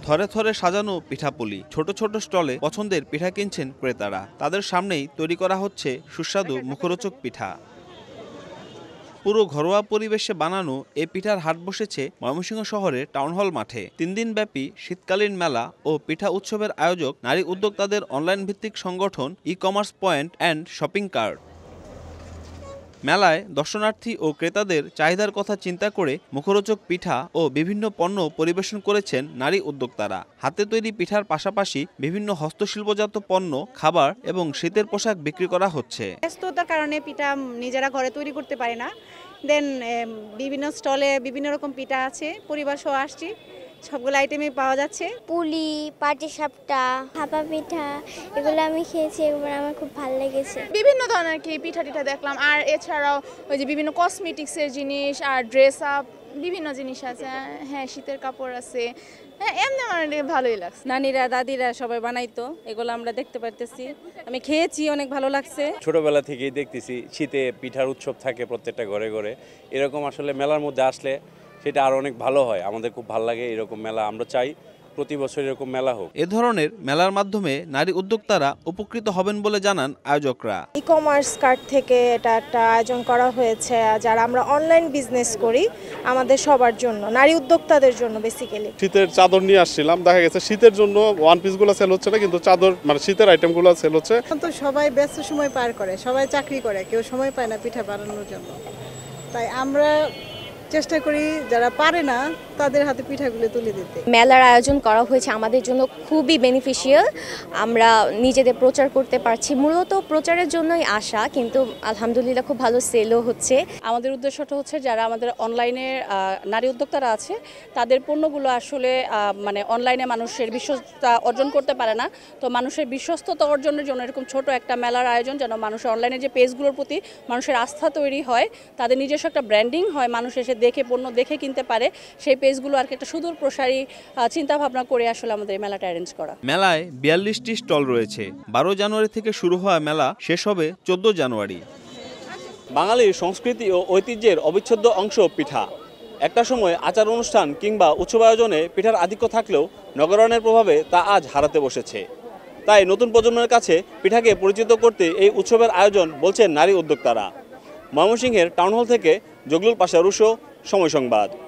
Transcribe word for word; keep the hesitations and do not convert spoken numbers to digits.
থরে থরে সাজানো পিঠাপুলি, ছোট ছোট স্টলে পছন্দের পিঠা কিনছেন ক্রেতারা। তাদের সামনেই তৈরি করা হচ্ছে সুস্বাদু মুখরোচক পিঠা। পুরো ঘরোয়া পরিবেশে বানানো এই পিঠার হাট বসেছে ময়মনসিংহ শহরের টাউন হল মাঠে। তিন দিন ব্যাপী শীতকালীন মেলা ও পিঠা উৎসবের আয়োজক নারী উদ্যোক্তাদের অনলাইন ভিত্তিক সংগঠন e commerce point and shopping cart. মেলায় দর্শনার্থী ও ক্রেতাদের চাহিদার কথা চিন্তা করে মুখরোচক পিঠা ও বিভিন্ন পণ্য পরিবেশন করেছেন নারী উদ্যোক্তারা। হাতে তৈরি পিঠার পাশাপাশি বিভিন্ন হস্তশিল্পজাত পণ্য, খাবার এবং শীতের পোশাক বিক্রি করা হচ্ছে। ব্যস্ততার কারণে পিঠা নিজেরা ঘরে তৈরি করতে পারে না, দেন বিভিন্ন স্টলে বিভিন্ন রকম পিঠা আছে, পরিবার সহ আসছি, সবগুলো আইটেমই পাওয়া যাচ্ছে। পুলি, পাটিসাপটা, ভাপা পিঠা, এগুলো আমি খেয়েছি, এগুলো আমার খুব ভালো লেগেছে। বিভিন্ন ধরনের কি পিঠা টিঠা দেখলাম, আর এছাড়াও ওই যে বিভিন্ন কসমেটিক্সের জিনিস আর ড্রেস আপ বিভিন্ন জিনিস আছে। হ্যাঁ, শীতের কাপড় আছে। হ্যাঁ, এমনি আমার ভালোই লাগছে। নানিরা দাদিরা সবাই বানাইতো, এগুলো আমরা দেখতে পারতেছি, আমি খেয়েছি, অনেক ভালো লাগছে। ছোটবেলা থেকেই দেখতেছি শীতে পিঠার উৎসব থাকে প্রত্যেকটা ঘরে ঘরে। এরকম আসলে মেলার মধ্যে আসলে সেটা আরো অনেক ভালো হয়, আমাদের খুব ভালো লাগে এরকম মেলা। আমরা চাই প্রতি বছর এরকম মেলা হোক। এ ধরনের মেলার মাধ্যমে নারী উদ্যোক্তারা উপকৃত হবেন বলে জানান আয়োজকরা। ই কমার্স কার্ট থেকে এটা একটা আয়োজন করা হয়েছে, যারা আমরা অনলাইন বিজনেস করি আমাদের সবার জন্য, নারী উদ্যোক্তাদের জন্য বেসিক্যালি। শীতের চাদর নিয়ে আসছিলাম, দেখা গেছে শীতের জন্য ওয়ান পিসগুলো সেল হচ্ছে না, কিন্তু চাদর মানে শীতের আইটেমগুলো সেল হচ্ছে। তো সবাই ব্যস্ত সময় পার করে, সবাই চাকরি করে, কেউ সময় পায় না পিঠা বানানোর জন্য, তাই আমরা চেষ্টা করি যারা পারে না তাদের হাতে পিঠাগুলো তুলে দিতে। মেলার আয়োজন করা হয়েছে আমাদের জন্য খুবই বেনিফিশিয়াল, আমরা নিজেদের প্রচার করতে পারছি, মূলত প্রচারের জন্যই আসা, কিন্তু আলহামদুলিল্লাহ খুব ভালো সেলও হচ্ছে। আমাদের উদ্দেশ্যটা হচ্ছে যারা আমাদের অনলাইনে নারী উদ্যোক্তারা আছে তাদের পণ্যগুলো আসলে মানে অনলাইনে মানুষের বিশ্বস্ততা অর্জন করতে পারে না, তো মানুষের বিশ্বস্ততা অর্জনের জন্য এরকম ছোট একটা মেলার আয়োজন, যেন মানুষের অনলাইনে যে পেজগুলোর প্রতি মানুষের আস্থা তৈরি হয়, তাদের নিজস্ব একটা ব্র্যান্ডিং হয়, মানুষ এসে দেখে পণ্য দেখে কিনতে পারে, সেই পেজগুলো আর কি একটা সুদূর প্রসারী চিন্তা ভাবনা করে আসলে আমাদের এই মেলাটা অ্যারেঞ্জ করা। মেলায় বিয়াল্লিশটি স্টল রয়েছে। বারো জানুয়ারি থেকে শুরু হওয়া মেলা শেষ হবে চোদ্দ জানুয়ারি। বাঙালির সংস্কৃতি ও ঐতিহ্যের অবিচ্ছেদ্য অংশ পিঠা। একটা সময় আচার অনুষ্ঠান কিংবা উৎসব আয়োজনে পিঠার আধিক্য থাকলেও নগরায়নের প্রভাবে তা আজ হারাতে বসেছে। তাই নতুন প্রজন্মের কাছে পিঠাকে পরিচিত করতে এই উৎসবের আয়োজন বলছেন নারী উদ্যোক্তারা। ময়মনসিংহের টাউন হল থেকে জগলুল পাশা রুশো, সময় সংবাদ।